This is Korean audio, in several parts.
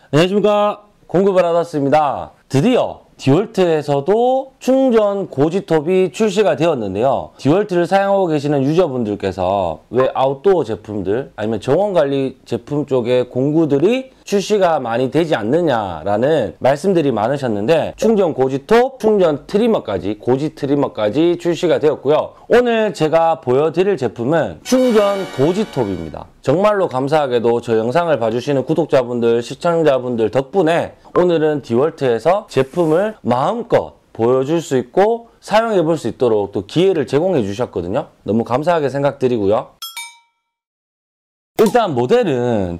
안녕하십니까, 공급을 받았습니다. 드디어 디월트에서도 충전 고지톱이 출시가 되었는데요. 디월트를 사용하고 계시는 유저분들께서 왜 아웃도어 제품들 아니면 정원관리 제품 쪽에 공구들이 출시가 많이 되지 않느냐라는 말씀들이 많으셨는데, 충전 고지톱, 충전 트리머까지, 고지 트리머까지 출시가 되었고요. 오늘 제가 보여드릴 제품은 충전 고지톱입니다. 정말로 감사하게도 저 영상을 봐주시는 구독자분들, 시청자분들 덕분에 오늘은 디월트에서 제품을 마음껏 보여줄 수 있고 사용해 볼 수 있도록 또 기회를 제공해 주셨거든요. 너무 감사하게 생각드리고요. 일단 모델은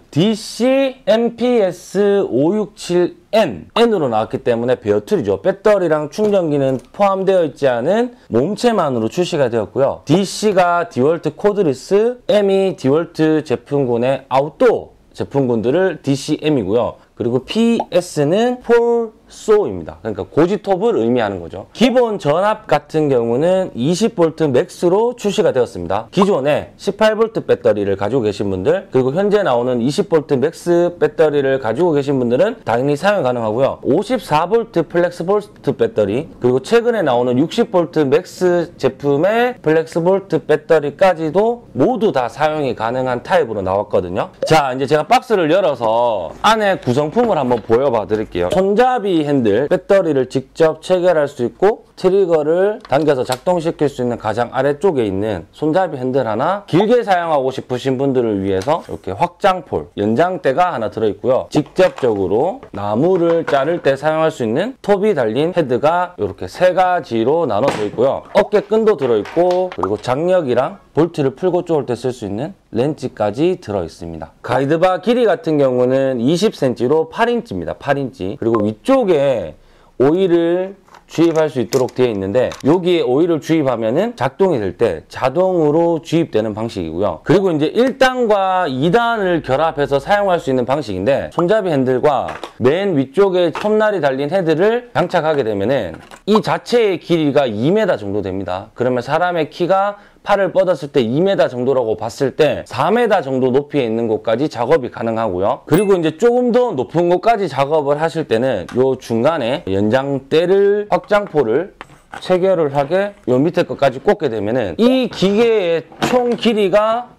DC-MPS567N으로 나왔기 때문에 베어툴이죠. 배터리랑 충전기는 포함되어 있지 않은 몸체만으로 출시가 되었고요. DC가 디월트 코드리스, M이 디월트 제품군의 아웃도어 제품군들을 DCM이고요. 그리고 PS는 폴소입니다. 그러니까 고지톱을 의미하는 거죠. 기본 전압 같은 경우는 20V 맥스로 출시가 되었습니다. 기존에 18V 배터리를 가지고 계신 분들, 그리고 현재 나오는 20V 맥스 배터리를 가지고 계신 분들은 당연히 사용 가능하고요. 54V 플렉스볼트 배터리, 그리고 최근에 나오는 60V 맥스 제품의 플렉스볼트 배터리까지도 모두 다 사용이 가능한 타입으로 나왔거든요. 자, 이제 제가 박스를 열어서 안에 구성품을 한번 보여봐 드릴게요. 손잡이 핸들, 배터리를 직접 체결할 수 있고 트리거를 당겨서 작동시킬 수 있는 가장 아래쪽에 있는 손잡이 핸들 하나, 길게 사용하고 싶으신 분들을 위해서 이렇게 확장폴, 연장대가 하나 들어있고요. 직접적으로 나무를 자를 때 사용할 수 있는 톱이 달린 헤드가 이렇게 3가지로 나눠져 있고요. 어깨끈도 들어있고, 그리고 장력이랑 볼트를 풀고 쪼을 때 쓸 수 있는 렌치까지 들어있습니다. 가이드바 길이 같은 경우는 20cm로 8인치입니다. 8인치. 그리고 위쪽에 오일을 주입할 수 있도록 되어 있는데, 여기에 오일을 주입하면은 작동이 될 때 자동으로 주입되는 방식이고요. 그리고 이제 1단과 2단을 결합해서 사용할 수 있는 방식인데, 손잡이 핸들과 맨 위쪽에 톱날이 달린 헤드를 장착하게 되면은 이 자체의 길이가 2m 정도 됩니다. 그러면 사람의 키가 팔을 뻗었을 때 2m 정도라고 봤을 때 4m 정도 높이에 있는 곳까지 작업이 가능하고요. 그리고 이제 조금 더 높은 곳까지 작업을 하실 때는 요 중간에 연장대를, 확장포를 체결을 하게 요 밑에 것까지 꽂게 되면은 이 기계의 총 길이가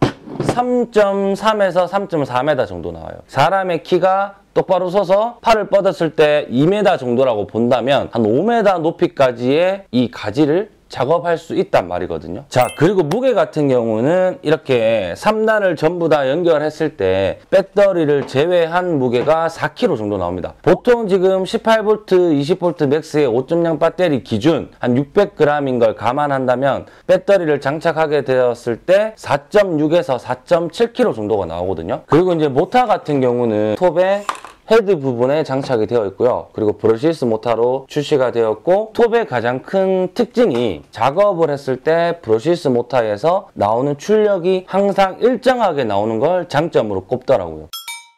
3.3에서 3.4m 정도 나와요. 사람의 키가 똑바로 서서 팔을 뻗었을 때 2m 정도라고 본다면 한 5m 높이까지의 이 가지를 작업할 수 있단 말이거든요. 자, 그리고 무게 같은 경우는 이렇게 3단을 전부 다 연결했을 때 배터리를 제외한 무게가 4kg 정도 나옵니다. 보통 지금 18V, 20V 맥스의 5.0 배터리 기준 한 600g인 걸 감안한다면 배터리를 장착하게 되었을 때 4.6에서 4.7kg 정도가 나오거든요. 그리고 이제 모터 같은 경우는 톱에 헤드 부분에 장착이 되어 있고요. 그리고 브러시리스 모터로 출시가 되었고, 톱의 가장 큰 특징이 작업을 했을 때 브러시리스 모터에서 나오는 출력이 항상 일정하게 나오는 걸 장점으로 꼽더라고요.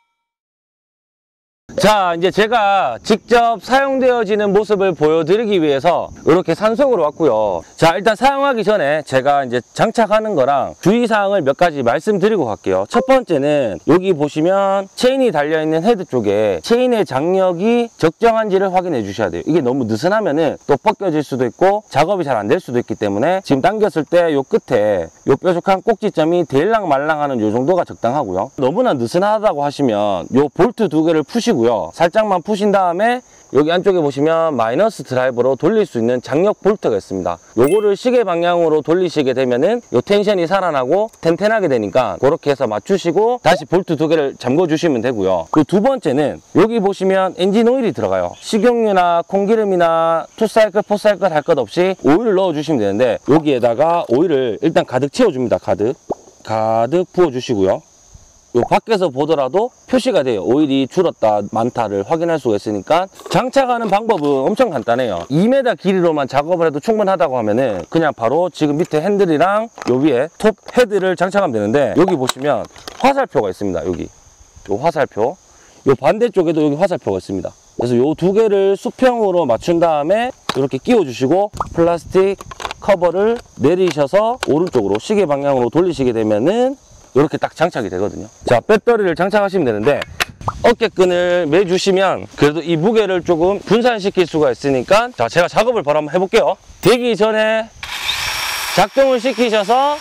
자, 이제 제가 직접 사용되어지는 모습을 보여드리기 위해서 이렇게 산속으로 왔고요. 자, 일단 사용하기 전에 제가 이제 장착하는 거랑 주의사항을 몇 가지 말씀드리고 갈게요. 첫 번째는 여기 보시면 체인이 달려있는 헤드 쪽에 체인의 장력이 적정한지를 확인해 주셔야 돼요. 이게 너무 느슨하면은 또 벗겨질 수도 있고 작업이 잘 안 될 수도 있기 때문에 지금 당겼을 때 요 끝에 요 뾰족한 꼭지점이 데일랑 말랑하는 요 정도가 적당하고요. 너무나 느슨하다고 하시면 요 볼트 2개를 푸시고 살짝만 푸신 다음에 여기 안쪽에 보시면 마이너스 드라이버로 돌릴 수 있는 장력 볼트가 있습니다. 요거를 시계 방향으로 돌리시게 되면은 요 텐션이 살아나고 튼튼하게 되니까 그렇게 해서 맞추시고 다시 볼트 2개를 잠궈 주시면 되고요. 그 두 번째는 여기 보시면 엔진 오일이 들어가요. 식용유나 콩기름이나 2사이클, 4사이클 할 것 없이 오일을 넣어 주시면 되는데, 여기에다가 오일을 일단 가득 채워 줍니다. 가득 부어 주시고요. 요 밖에서 보더라도 표시가 돼요. 오일이 줄었다 많다를 확인할 수가 있으니까. 장착하는 방법은 엄청 간단해요. 2m 길이로만 작업을 해도 충분하다고 하면은 그냥 바로 지금 밑에 핸들이랑 요 위에 톱 헤드를 장착하면 되는데, 여기 보시면 화살표가 있습니다. 여기 요 화살표, 요 반대쪽에도 여기 화살표가 있습니다. 그래서 요 2개를 수평으로 맞춘 다음에 이렇게 끼워 주시고 플라스틱 커버를 내리셔서 오른쪽으로 시계 방향으로 돌리시게 되면은 이렇게 딱 장착이 되거든요. 자, 배터리를 장착하시면 되는데, 어깨끈을 매주시면 그래도 이 무게를 조금 분산시킬 수가 있으니까, 자, 제가 작업을 바로 한번 해볼게요. 되기 전에 작동을 시키셔서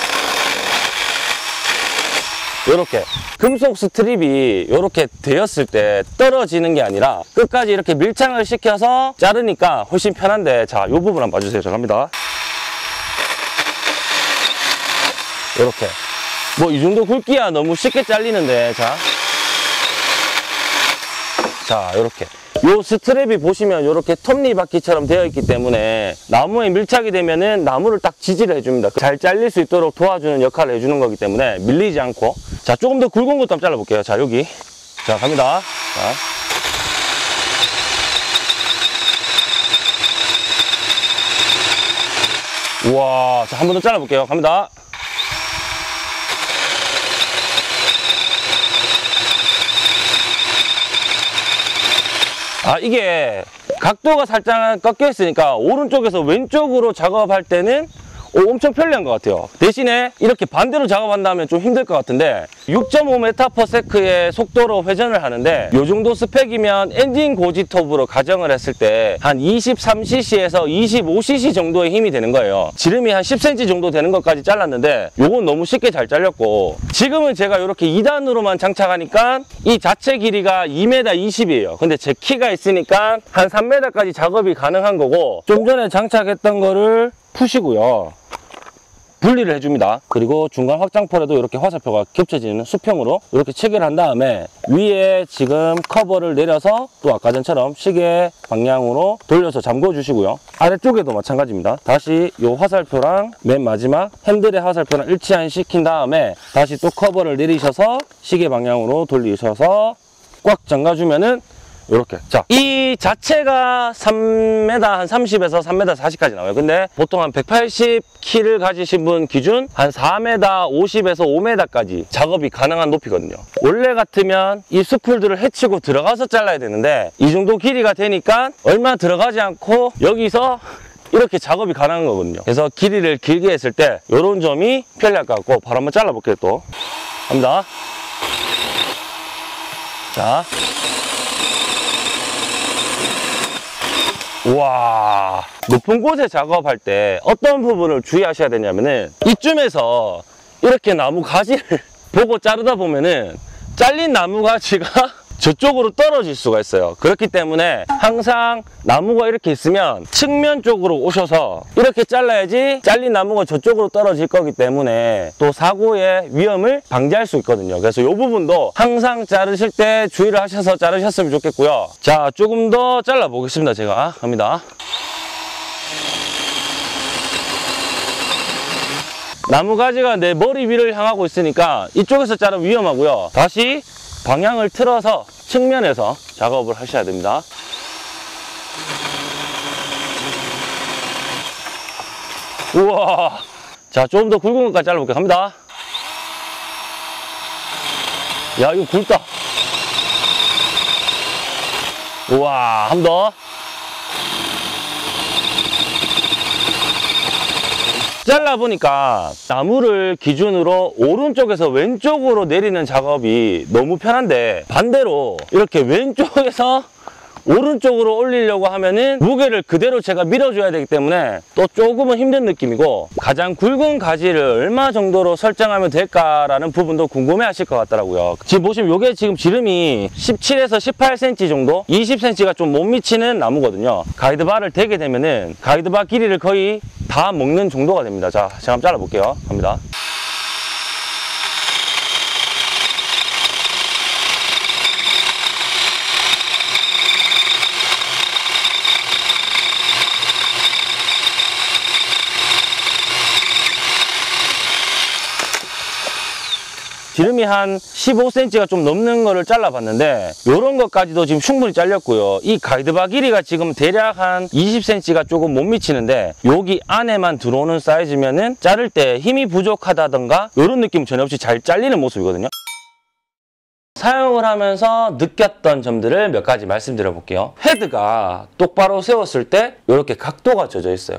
이렇게 금속 스트립이 이렇게 되었을 때 떨어지는 게 아니라 끝까지 이렇게 밀착을 시켜서 자르니까 훨씬 편한데, 자, 이 부분 한번 봐주세요. 자, 갑니다. 이렇게 뭐 이 정도 굵기야 너무 쉽게 잘리는데, 자, 이렇게 요 스트랩이 보시면 이렇게 톱니바퀴처럼 되어 있기 때문에 나무에 밀착이 되면은 나무를 딱 지지를 해줍니다. 잘 잘릴 수 있도록 도와주는 역할을 해주는 거기 때문에 밀리지 않고. 자, 조금 더 굵은 것도 한번 잘라볼게요. 자, 여기. 자, 갑니다. 자. 우와, 자, 한 번 더 잘라볼게요. 갑니다. 이게 각도가 살짝 꺾여 있으니까 오른쪽에서 왼쪽으로 작업할 때는 엄청 편리한 것 같아요. 대신에 이렇게 반대로 작업한다면 좀 힘들 것 같은데 6.5m/s의 속도로 회전을 하는데 이 정도 스펙이면 엔진 고지톱으로 가정을 했을 때 한 23cc에서 25cc 정도의 힘이 되는 거예요. 지름이 한 10cm 정도 되는 것까지 잘랐는데 요건 너무 쉽게 잘 잘렸고, 지금은 제가 이렇게 2단으로만 장착하니까 이 자체 길이가 2m20이에요. 근데 제 키가 있으니까 한 3m까지 작업이 가능한 거고, 좀 전에 장착했던 거를 푸시고요. 분리를 해줍니다. 그리고 중간 확장폴에도 이렇게 화살표가 겹쳐지는 수평으로 이렇게 체결한 다음에 위에 지금 커버를 내려서 또 아까 전처럼 시계 방향으로 돌려서 잠궈 주시고요. 아래쪽에도 마찬가지입니다. 다시 이 화살표랑 맨 마지막 핸들의 화살표랑 일치한 시킨 다음에 다시 또 커버를 내리셔서 시계 방향으로 돌리셔서 꽉 잠가주면은 이렇게. 자, 이 자체가 3m 한 30에서 3m 40까지 나와요. 근데 보통 한 180kg를 가지신 분 기준 한 4m 50에서 5m까지 작업이 가능한 높이거든요. 원래 같으면 이 스풀들을 헤치고 들어가서 잘라야 되는데 이 정도 길이가 되니까 얼마 들어가지 않고 여기서 이렇게 작업이 가능한 거거든요. 그래서 길이를 길게 했을 때 이런 점이 편리할 것 같고, 바로 한번 잘라볼게요. 또 갑니다. 자, 우와, 높은 곳에 작업할 때 어떤 부분을 주의하셔야 되냐면은 이쯤에서 이렇게 나무 가지를 보고 자르다 보면은 잘린 나무 가지가 저쪽으로 떨어질 수가 있어요. 그렇기 때문에 항상 나무가 이렇게 있으면 측면 쪽으로 오셔서 이렇게 잘라야지 잘린 나무가 저쪽으로 떨어질 거기 때문에 또 사고의 위험을 방지할 수 있거든요. 그래서 이 부분도 항상 자르실 때 주의를 하셔서 자르셨으면 좋겠고요. 자, 조금 더 잘라 보겠습니다. 제가 갑니다. 나무 가지가 내 머리 위를 향하고 있으니까 이쪽에서 자르면 위험하고요. 다시 방향을 틀어서 측면에서 작업을 하셔야 됩니다. 우와, 자, 조금 더 굵은 것까지 잘라볼게요. 갑니다. 야, 이거 굵다. 우와, 한 번 더. 잘라보니까 나무를 기준으로 오른쪽에서 왼쪽으로 내리는 작업이 너무 편한데, 반대로 이렇게 왼쪽에서 오른쪽으로 올리려고 하면은 무게를 그대로 제가 밀어줘야 되기 때문에 또 조금은 힘든 느낌이고, 가장 굵은 가지를 얼마 정도로 설정하면 될까라는 부분도 궁금해 하실 것 같더라고요. 지금 보시면 이게 지금 지름이 17에서 18cm 정도, 20cm가 좀 못 미치는 나무거든요. 가이드바를 대게 되면은 가이드바 길이를 거의 다 먹는 정도가 됩니다. 자, 제가 한번 잘라볼게요. 갑니다. 지름이 한 15cm가 좀 넘는 거를 잘라봤는데 이런 것까지도 지금 충분히 잘렸고요. 이 가이드바 길이가 지금 대략 한 20cm가 조금 못 미치는데 여기 안에만 들어오는 사이즈면은 자를 때 힘이 부족하다던가 이런 느낌 전혀 없이 잘 잘리는 모습이거든요. 사용을 하면서 느꼈던 점들을 몇 가지 말씀드려 볼게요. 헤드가 똑바로 세웠을 때 이렇게 각도가 젖어 있어요.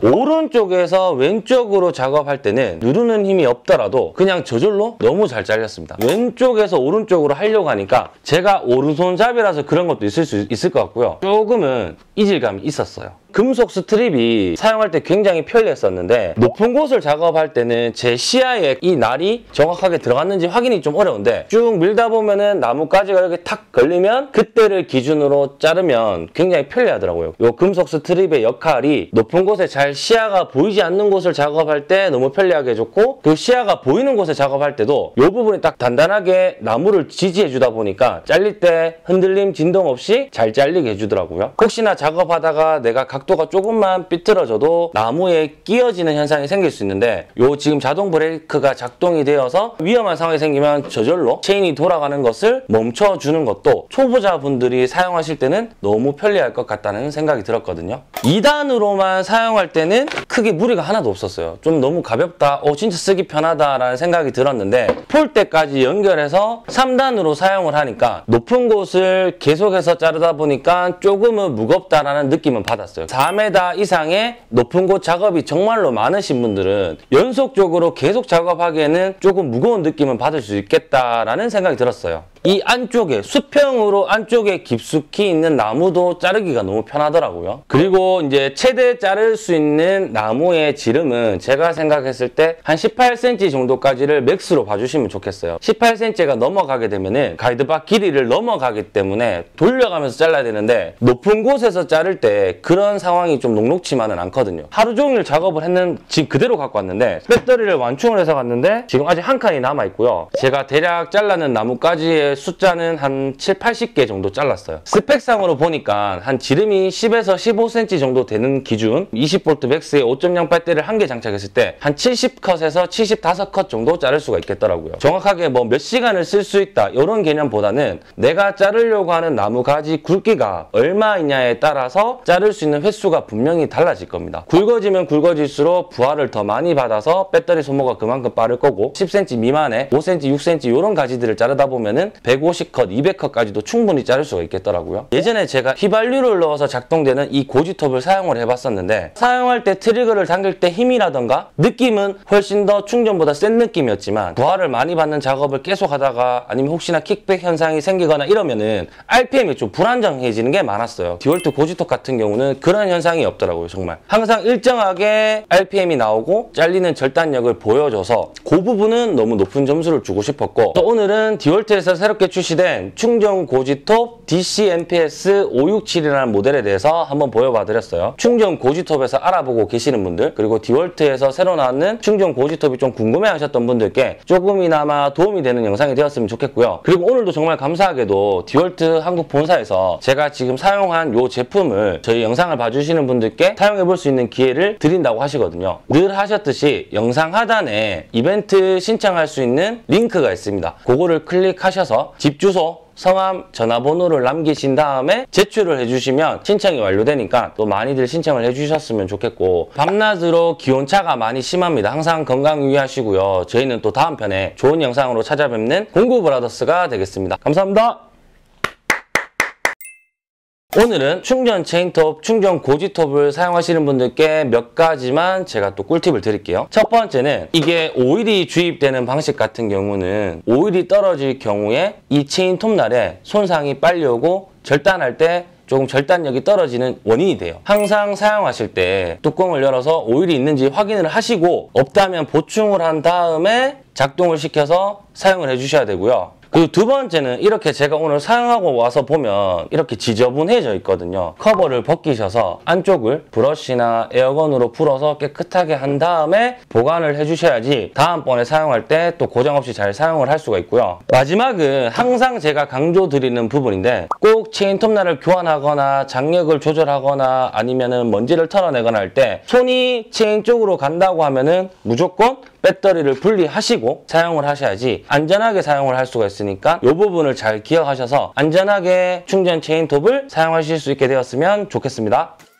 오른쪽에서 왼쪽으로 작업할 때는 누르는 힘이 없더라도 그냥 저절로 너무 잘 잘렸습니다. 왼쪽에서 오른쪽으로 하려고 하니까 제가 오른손잡이라서 그런 것도 있을 수 있을 것 같고요. 조금은 이질감이 있었어요. 금속 스트립이 사용할 때 굉장히 편리했었는데 높은 곳을 작업할 때는 제 시야에 이 날이 정확하게 들어갔는지 확인이 좀 어려운데 쭉 밀다 보면은 나뭇가지가 이렇게 탁 걸리면 그때를 기준으로 자르면 굉장히 편리하더라고요. 이 금속 스트립의 역할이 높은 곳에 잘 시야가 보이지 않는 곳을 작업할 때 너무 편리하게 해줬고 그 시야가 보이는 곳에 작업할 때도 이 부분이 딱 단단하게 나무를 지지해 주다 보니까 잘릴 때 흔들림, 진동 없이 잘 잘리게 해주더라고요. 혹시나 작업하다가 내가 각도가 조금만 삐뚤어져도 나무에 끼어지는 현상이 생길 수 있는데 요 지금 자동 브레이크가 작동이 되어서 위험한 상황이 생기면 저절로 체인이 돌아가는 것을 멈춰주는 것도 초보자분들이 사용하실 때는 너무 편리할 것 같다는 생각이 들었거든요. 2단으로만 사용할 때는 크게 무리가 하나도 없었어요. 좀 너무 가볍다, 진짜 쓰기 편하다라는 생각이 들었는데 폴대까지 연결해서 3단으로 사용을 하니까 높은 곳을 계속해서 자르다 보니까 조금은 무겁다라는 느낌은 받았어요. 4m 이상의 높은 곳 작업이 정말로 많으신 분들은 연속적으로 계속 작업하기에는 조금 무거운 느낌을 받을 수 있겠다라는 생각이 들었어요. 이 안쪽에 수평으로 안쪽에 깊숙이 있는 나무도 자르기가 너무 편하더라고요. 그리고 이제 최대 자를 수 있는 나무의 지름은 제가 생각했을 때 한 18cm 정도까지를 맥스로 봐주시면 좋겠어요. 18cm가 넘어가게 되면은 가이드바 길이를 넘어가기 때문에 돌려가면서 잘라야 되는데 높은 곳에서 자를 때 그런 상황이 좀 녹록치만은 않거든요. 하루 종일 작업을 했는 지금 그대로 갖고 왔는데 배터리를 완충을 해서 갔는데 지금 아직 한 칸이 남아 있고요. 제가 대략 잘라낸 나무까지의 숫자는 한 7, 80개 정도 잘랐어요. 스펙상으로 보니까 한 지름이 10에서 15cm 정도 되는 기준 20V 맥스의 5.0 배터리를 한 개 장착했을 때 한 70컷에서 75컷 정도 자를 수가 있겠더라고요. 정확하게 뭐 몇 시간을 쓸 수 있다 이런 개념보다는 내가 자르려고 하는 나무 가지 굵기가 얼마이냐에 따라서 자를 수 있는 횟수가 분명히 달라질 겁니다. 굵어지면 굵어질수록 부하를 더 많이 받아서 배터리 소모가 그만큼 빠를 거고 10cm 미만의 5cm, 6cm 이런 가지들을 자르다 보면은 150컷, 200컷까지도 충분히 자를 수가 있겠더라고요. 예전에 제가 휘발유를 넣어서 작동되는 이 고지톱을 사용을 해봤었는데 사용할 때 트리거를 당길 때 힘이라던가 느낌은 훨씬 더 충전보다 센 느낌이었지만 부하를 많이 받는 작업을 계속 하다가 아니면 혹시나 킥백 현상이 생기거나 이러면은 RPM이 좀 불안정해지는 게 많았어요. 디월트 고지톱 같은 경우는 그런 현상이 없더라고요. 정말 항상 일정하게 RPM이 나오고 잘리는 절단력을 보여줘서 그 부분은 너무 높은 점수를 주고 싶었고 오늘은 디월트에서 새롭게 출시된 충전 고지톱 DC-NPS567이라는 모델에 대해서 한번 보여봐 드렸어요. 충전 고지톱에서 알아보고 계시는 분들 그리고 디월트에서 새로 나왔는 충전 고지톱이 좀 궁금해 하셨던 분들께 조금이나마 도움이 되는 영상이 되었으면 좋겠고요. 그리고 오늘도 정말 감사하게도 디월트 한국 본사에서 제가 지금 사용한 이 제품을 저희 영상을 봐주시는 분들께 사용해 볼 수 있는 기회를 드린다고 하시거든요. 늘 하셨듯이 영상 하단에 이벤트 신청할 수 있는 링크가 있습니다. 그거를 클릭하셔서 집 주소, 성함, 전화번호를 남기신 다음에 제출을 해주시면 신청이 완료되니까 또 많이들 신청을 해주셨으면 좋겠고 밤낮으로 기온차가 많이 심합니다. 항상 건강 유의하시고요. 저희는 또 다음 편에 좋은 영상으로 찾아뵙는 공구브라더스가 되겠습니다. 감사합니다. 오늘은 충전 체인톱, 충전 고지톱을 사용하시는 분들께 몇 가지만 제가 또 꿀팁을 드릴게요. 첫 번째는 이게 오일이 주입되는 방식 같은 경우는 오일이 떨어질 경우에 이 체인톱 날에 손상이 빨리 오고 절단할 때 조금 절단력이 떨어지는 원인이 돼요. 항상 사용하실 때 뚜껑을 열어서 오일이 있는지 확인을 하시고 없다면 보충을 한 다음에 작동을 시켜서 사용을 해주셔야 되고요. 그리고 두 번째는 이렇게 제가 오늘 사용하고 와서 보면 이렇게 지저분해져 있거든요. 커버를 벗기셔서 안쪽을 브러쉬나 에어건으로 풀어서 깨끗하게 한 다음에 보관을 해주셔야지 다음번에 사용할 때 또 고장 없이 잘 사용을 할 수가 있고요. 마지막은 항상 제가 강조드리는 부분인데 꼭 체인톱날을 교환하거나 장력을 조절하거나 아니면은 먼지를 털어내거나 할 때 손이 체인 쪽으로 간다고 하면은 무조건 배터리를 분리하시고 사용을 하셔야지 안전하게 사용을 할 수가 있으니까 이 부분을 잘 기억하셔서 안전하게 충전 체인톱을 사용하실 수 있게 되었으면 좋겠습니다.